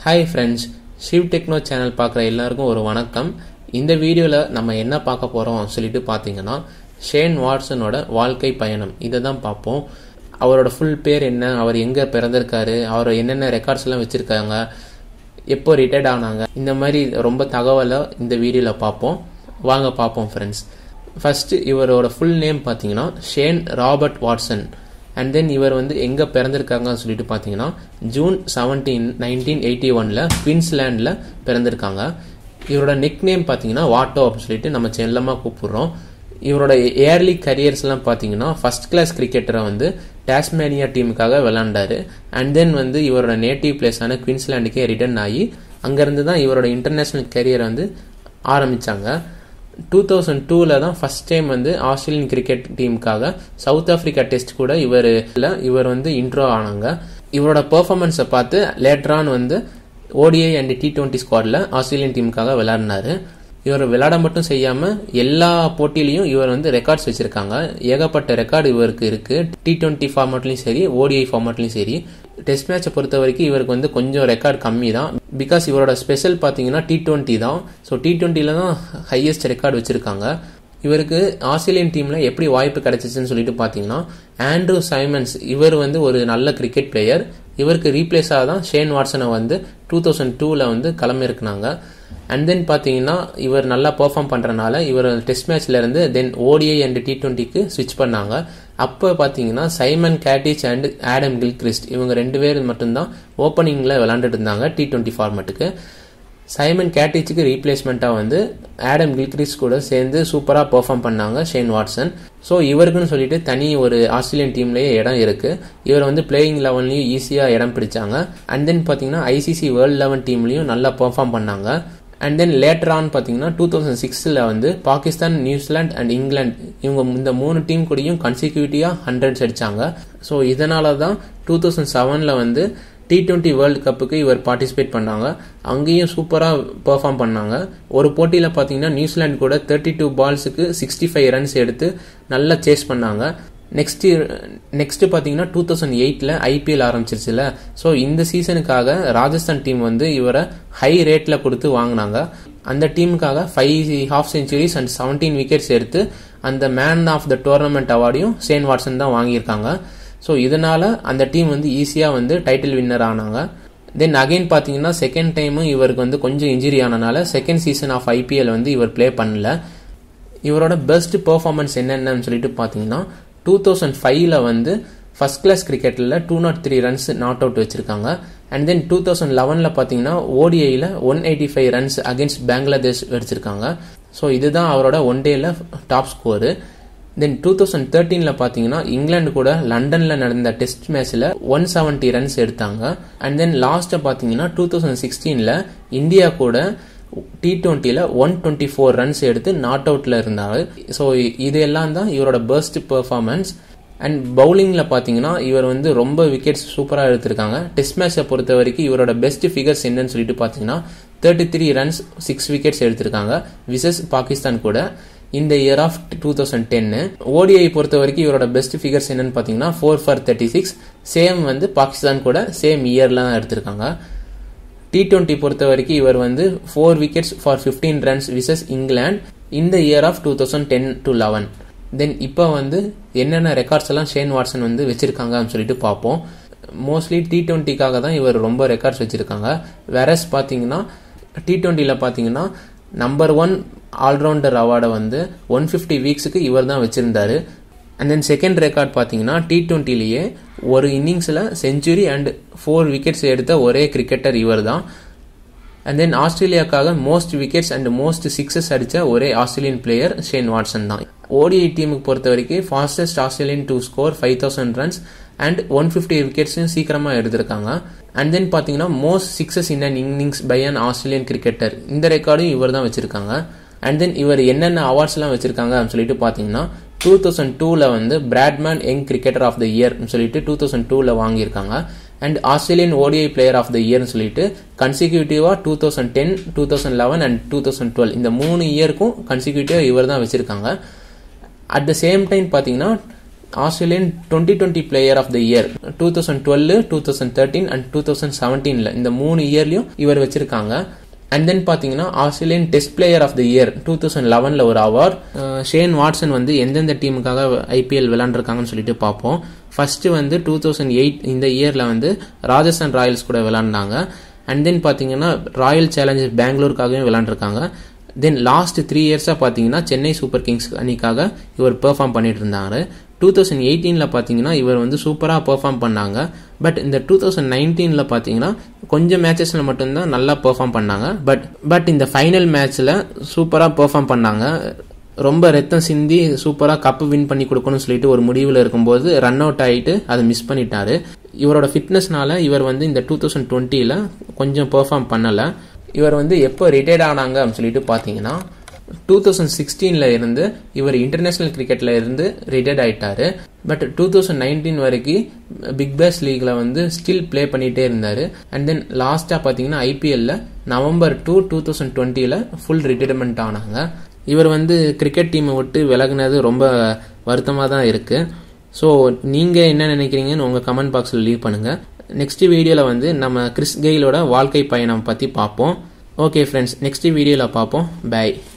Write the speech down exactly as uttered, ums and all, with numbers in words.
Hi friends, Shiv Techno channel பார்க்குற எல்லாருக்கும் ஒரு வணக்கம். இந்த வீடியோல நம்ம என்ன பார்க்க போறோம் சொல்லிட்டு பாத்தீங்கன்னா ஷேன் வாட்சனோட வாழ்க்கை பயணம் இத தான் பாப்போம். அவரோட full பேர் என்ன, அவர் எங்க பிறந்திருக்காரு, அவர் என்னென்ன ரெக்கார்ட்ஸ் எல்லாம் வச்சிருக்காங்க, எப்போ ரிட்டையர்ட் ஆனாங்க, இந்த மாதிரி ரொம்ப தகவலை இந்த வீடியோல பாப்போம். வாங்க பாப்போம் friends. First இவரோட full name பாத்தீங்கன்னா Shane Robert Watson. And then இவர் வந்து எங்க பிறந்திருக்காங்கன்னு சொல்லிட்டு பாத்தீங்கன்னா ஜூன் seventeenth nineteen eighty-one ல குயின்ஸ்லாண்ட்ல பிறந்திருக்காங்க. இவரோட நிக் நேம் பாத்தீங்கன்னா வாட்டோ அப்படின்னு சொல்லிட்டு நம்ம செல்லமா கூப்பிடுறோம். இவரோட ஏர்லி கரியர்ஸ் எல்லாம் பாத்தீங்கன்னா ஃபர்ஸ்ட் கிளாஸ் கிரிக்கெட்டரை வந்து டாஸ்மேனியா டீமுக்காக விளையாண்டாரு. அண்ட் தென் வந்து இவரோட நேட்டிவ் பிளேஸான குயின்ஸ்லாண்டுக்கே ரிட்டர்ன் ஆகி அங்கிருந்து தான் இவரோட இன்டர்நேஷனல் கரியரை வந்து ஆரம்பிச்சாங்க. two thousand two ல தான் ஃபர்ஸ்ட் டைம் வந்து ஆஸ்திரேலியன் கிரிக்கெட் டீமுக்காக சவுத் ஆப்பிரிக்கா டெஸ்ட் கூட இவர் இவர் வந்து இன்ட்ரோ ஆனாங்க. இவரோட பெர்ஃபார்மன்ஸை பார்த்து லேட்டரான் வந்து ஓடிஐ அண்ட் டி டுவெண்ட்டி ஸ்குவாட்ல ஆஸ்திரேலியன் டீமுக்காக விளையாடினாரு. இவர் விளையாட மட்டும் செய்யாம எல்லா போட்டியிலையும் இவர் வந்து ரெக்கார்ட்ஸ் வச்சிருக்காங்க. ஏகப்பட்ட ரெக்கார்டு இவருக்கு இருக்கு. டி டுவெண்ட்டி ஃபார்மேட்லயும் சரி, ஓடிஐ ஃபார்மேட்லயும் சரி. டெஸ்ட் மேட்சை பொறுத்த வரைக்கும் இவருக்கு வந்து கொஞ்சம் ரெக்கார்டு கம்மி தான். பிகாஸ் இவரோட ஸ்பெஷல் பாத்தீங்கன்னா டி டுவெண்ட்டி தான். ஸோ டி டுவெண்ட்டில தான் ஹையஸ்ட் ரெக்கார்டு வச்சிருக்காங்க. இவருக்கு ஆஸ்திரேலியன் டீம்ல எப்படி வாய்ப்பு கிடைச்சிச்சுன்னு சொல்லிட்டு பாத்தீங்கன்னா ஆண்ட்ரூ சைமன்ஸ் இவர் வந்து ஒரு நல்ல கிரிக்கெட் பிளேயர். இவருக்கு ரீப்ளேஸாக தான் ஷேன் வாட்சனை வந்து டூ தௌசண்ட் டூல வந்து களமிறக்குனாங்க. அண்ட் தென் பாத்தீங்கன்னா இவர் நல்லா பெர்ஃபார்ம் பண்றதுனால இவர் டெஸ்ட் மேட்ச்ல இருந்து தென் ஓடிஐ அண்ட் டி டுவெண்ட்டிக்கு ஸ்விட்ச் பண்ணாங்க. அப்ப பாத்தீங்கன்னா Simon Katich and Adam Gilchrist இவங்க ரெண்டு பேர் மட்டும்தான் ஓப்பனிங்ல விளையாண்டுட்டு இருந்தாங்க டி டுவெண்ட்டி ஃபார்மேட்டுக்கு. சைமன் கேட்டிச்சுக்கு ரீப்ளேஸ்மெண்டா வந்து ஆடம் கில்கிறிஸ்ட் கூட சேர்ந்து சூப்பரா பெர்ஃபார்ம் பண்ணாங்க ஷேன் வாட்சன். ஸோ இவருக்குன்னு சொல்லிட்டு தனி ஒரு ஆஸ்திரேலியன் டீம்லயே இடம் இருக்கு. இவர் வந்து பிளேயிங் லெவன்லயும் ஈஸியா இடம் பிடிச்சாங்க. அண்ட் தென் பாத்தீங்கன்னா ஐசிசி வேர்ல்ட் லெவன் டீம்லயும் நல்லா பெர்ஃபார்ம் பண்ணாங்க. அண்ட் தென் லேட்டர் ஆன் பாத்தீங்கன்னா டூ தௌசண்ட் சிக்ஸ்ல வந்து பாகிஸ்தான், நியூசிலாந்து அண்ட் இங்கிலாந்து இவங்க இந்த மூணு டீம் கூடயும் கன்சிக்யூட்டிவா ஹண்ட்ரட்ஸ் அடிச்சாங்க. ஸோ இதனாலதான் டூ தௌசண்ட் செவன்ல வந்து டி டுவெண்ட்டி வேர்ல்டு கப்புக்கு இவர் பார்ட்டிசிபேட் பண்ணாங்க. அங்கேயும் சூப்பரா பெர்ஃபார்ம் பண்ணாங்க. ஒரு போட்டியில பாத்தீங்கன்னா நியூசிலாந்து கூட தேர்ட்டி டூ பால்ஸுக்கு சிக்ஸ்டி ஃபைவ் ரன்ஸ் எடுத்து நல்லா சேஸ் பண்ணாங்க. நெக்ஸ்ட் நெக்ஸ்ட் பாத்தீங்கன்னா டூ தௌசண்ட் எயிட்ல ஐபிஎல் ஆரம்பிச்சிருச்சுல. ஸோ இந்த சீசனுக்காக ராஜஸ்தான் டீம் வந்து இவரை ஹை ரேட்ல கொடுத்து வாங்கினாங்க. அந்த டீமுக்காக five half centuries and seventeen wickets எடுத்து அந்த மேன் ஆஃப் த டோர்னமெண்ட் அவார்டையும் ஷேன் வாட்சன் தான் வாங்கியிருக்காங்க. ஸோ இதனால அந்த டீம் வந்து ஈஸியா வந்து டைட்டில் வின்னர் ஆனாங்க. தென் அகைன் பாத்தீங்கன்னா செகண்ட் டைமும் இவருக்கு வந்து கொஞ்சம் இன்ஜுரி ஆனனால செகண்ட் சீசன் ஆஃப் ஐபிஎல் வந்து இவர் பிளே பண்ணல. இவரோட பெஸ்ட் பெர்ஃபார்மன்ஸ் என்னென்னு சொல்லிட்டு பாத்தீங்கன்னா டூ தௌசண்ட் ஃபைவ்ல வந்து ஃபர்ஸ்ட் கிளாஸ் கிரிக்கெட்ல two not three runs not out வச்சிருக்காங்க. அண்ட் தென் டூ தௌசண்ட் லெவன்ல பாத்தீங்கன்னா ஓடிஐல one eighty five runs against Bangladesh வச்சிருக்காங்க. ஸோ இதுதான் அவரோட ஒன் டேல top score. Then two thousand தேர்ட்டீன்ல பாத்தீங்கன்னா இங்கிலாந்து கூட லண்டன்ல நடந்த டெஸ்ட் மேட்ச்ல ஒன் செவன்டி ரன்ஸ் எடுத்தாங்க. அண்ட் தென் லாஸ்ட் பாத்தீங்கன்னா டூ தௌசண்ட் சிக்ஸ்டீன்ல இந்தியா கூட டி டுவெண்ட்டில ஒன் டுவெண்ட்டி ஃபோர் ரன்ஸ் எடுத்து நாட் அவுட்ல இருந்தாரு. ஸோ இதெல்லாம் தான் இவரோட பெஸ்ட் பெர்ஃபார்மன்ஸ். அண்ட் பவுலிங்ல பாத்தீங்கன்னா இவர் வந்து ரொம்ப விக்கெட்ஸ் சூப்பரா எடுத்திருக்காங்க. டெஸ்ட் மேட்சை பொறுத்த வரைக்கும் இவரோட பெஸ்ட் ஃபிகர்ஸ் என்னன்னு சொல்லிட்டு பாத்தீங்கன்னா thirty three runs six wickets எடுத்திருக்காங்க விசஸ் பாகிஸ்தான் கூட இந்த year of two thousand ten. ODI பொறுத்த வரைக்கும் இவரோட பெஸ்ட் ஃபிகர்ஸ் என்னன்னு பாத்தீங்கன்னா four for thirty six same வந்து பாகிஸ்தான் கூட சேம் இயர்ல தான் எடுத்திருக்காங்க. டி டுவெண்ட்டி பொறுத்த வரைக்கும் இவர் வந்து four wickets for fifteen runs versus England இந்த year of two thousand ten to eleven. Then இப்போ வந்து என்னென்ன ரெக்கார்ட்ஸ் எல்லாம் ஷேன் வாட்சன் வந்து வச்சிருக்காங்கன்னு சொல்லிட்டு பார்ப்போம். மோஸ்ட்லி டி டுவெண்ட்டிக்காக தான் இவர் ரொம்ப ரெக்கார்ட்ஸ் வச்சிருக்காங்க. வேறஸ் பாத்தீங்கன்னா டி டுவெண்ட்டில பாத்தீங்கன்னா நம்பர் ஒன் ஆல்ரவுண்டர் அவார்டை வந்து ஒன் பிப்டி வீக்ஸுக்கு இவர் தான் வச்சிருந்தாரு. அண்ட் தென் செகண்ட் ரெக்கார்ட் பாத்தீங்கன்னா டி டுவெண்ட்டிலேயே ஒரு இன்னிங்ஸ்ல செஞ்சுரி அண்ட் ஃபோர் விக்கெட்ஸ் எடுத்த ஒரே கிரிக்கெட்டர் இவர் தான். அண்ட் தென் ஆஸ்திரேலியாக்காக most wickets and most sixes அடிச்ச ஒரே ஆஸ்திரேலியன் பிளேயர் ஷேன் வாட்சன் தான். ஓடிஐ டீமுக்கு பொறுத்த வரைக்கும் fastest Australian to score five thousand runs and one fifty விக்கெட்ஸும் சீக்கிரமா எடுத்திருக்காங்க. அண்ட் தென் பாத்தீங்கன்னா most sixes in an innings by an Australian cricketer இந்த ரெக்கார்டும் இவர் தான் வச்சிருக்காங்க. அண்ட் தென் இவர் என்னென்ன அவார்ட்ஸ் எல்லாம் வச்சிருக்காங்க அப்படின்னு சொல்லிட்டு பாத்தீங்கன்னா டூ தௌசண்ட் டூல வந்து Bradman young cricketer of the year சொல்லிட்டு டூ தௌசண்ட் டூல வாங்கியிருக்காங்க. And Australian ODI player of the இயர்னு சொல்லிட்டு கன்சிக்யூட்டிவா two thousand ten two thousand eleven and two thousand twelve இந்த மூணு இயருக்கும் கன்சிக்யூட்டிவா இவர் தான் வச்சிருக்காங்க. அட் த சேம் டைம் பாத்தீங்கன்னா Australian twenty twenty player of the year two thousand twelve two thousand thirteen and two thousand செவன்டீன்ல இந்த மூணு இயர்லயும் இவர் வச்சிருக்காங்க. அண்ட் தென் பாத்தீங்கன்னா Australian test player of the year two thousand லெவன்ல ஒரு அவார்ட். ஷேன் வாட்சன் வந்து எந்தெந்த டீமுக்காக ஐபிஎல் விளையாண்டுருக்காங்கன்னு சொல்லிட்டு பார்ப்போம். ஃபர்ஸ்ட் வந்து டூ தௌசண்ட் எயிட் இந்த இயர்ல வந்து ராஜஸ்தான் ராயல்ஸ் கூட விளையாண்டாங்க. அண்ட் தென் பாத்தீங்கன்னா ராயல் சேலஞ்சர்ஸ் பெங்களூருக்காகவும் விளையாண்டுருக்காங்க. தென் லாஸ்ட் த்ரீ இயர்ஸா பாத்தீங்கன்னா சென்னை சூப்பர் கிங்ஸ் அணிக்காக இவர் பெர்ஃபார்ம் பண்ணிட்டு இருந்தாரு. டூ தௌசண்ட் எயிட்டீன்ல பாத்தீங்கன்னா இவர் வந்து சூப்பரா பெர்ஃபார்ம் பண்ணாங்க. பட் இந்த டூ தௌசண்ட் நைன்டீன்ல பாத்தீங்கன்னா கொஞ்சம் மேட்சஸ்ல மட்டும்தான் நல்லா பெர்ஃபார்ம் பண்ணாங்க. பட் பட் இந்த ஃபைனல் மேட்ச்ல சூப்பரா பெர்ஃபார்ம் பண்ணாங்க. ரொம்ப ரத்தம் சிந்தி சூப்பரா கப் வின் பண்ணி கொடுக்கணும்னு சொல்லிட்டு ஒரு முடிவில் இருக்கும்போது ரன் அவுட் ஆயிட்டு அதை மிஸ் பண்ணிட்டாரு. இவரோட ஃபிட்னஸ்னால இவர் வந்து இந்த டூ தௌசண்ட் டுவெண்ட்டில கொஞ்சம் பெர்ஃபார்ம் பண்ணல. இவர் வந்து எப்போ ரிட்டையர்ட் ஆனாங்க அப்படின்னு சொல்லிட்டு பாத்தீங்கன்னா டூ தௌசண்ட் சிக்ஸ்டீன்ல இருந்து இவர் இன்டர்நேஷனல் கிரிக்கெட்ல இருந்து ரிட்டையர்ட் ஆயிட்டாரு. பட் டூ தௌசண்ட் நைன்டீன் வரைக்கும் பிக் பேஸ் லீக்ல வந்து ஸ்டில் பிளே பண்ணிட்டே இருந்தாரு. அண்ட் தென் லாஸ்டா பாத்தீங்கன்னா ஐபிஎல்ல நவம்பர் டூ டூ தௌசண்ட் டுவெண்ட்டில ஃபுல் ரிட்டையர்மெண்ட் ஆனாங்க. இவர் வந்து கிரிக்கெட் டீமை விட்டு விலகுனது ரொம்ப வருத்தமா தான் இருக்கு. ஸோ நீங்க என்ன நினைக்கிறீங்கன்னு உங்க கமெண்ட் பாக்ஸ்ல லீவ் பண்ணுங்க. நெக்ஸ்ட் வீடியோல வந்து நம்ம கிறிஸ் கெயிலோட வாழ்க்கை பயணம் பத்தி பார்ப்போம். ஓகே ஃப்ரெண்ட்ஸ், நெக்ஸ்ட் வீடியோல பார்ப்போம். பை.